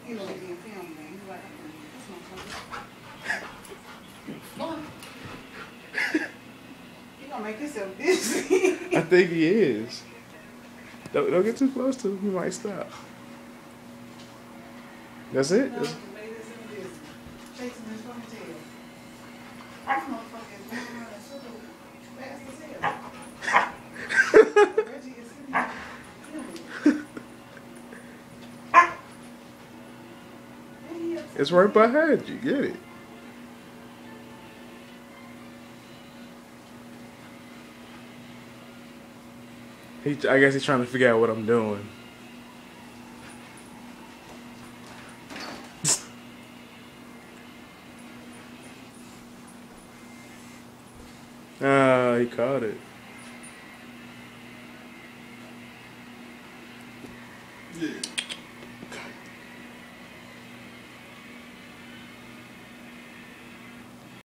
You know, being filmed, man. He's like, that's my cousin. He gonna make himself dizzy. I think he is. Don't get too close to him. He might stop. That's it? No, he made himself dizzy. Chasing his ponytail. This motherfucker is moving around super fast as hell. Reggie is sitting there. It's right behind you. Get it. I guess he's trying to figure out what I'm doing. Ah, he caught it.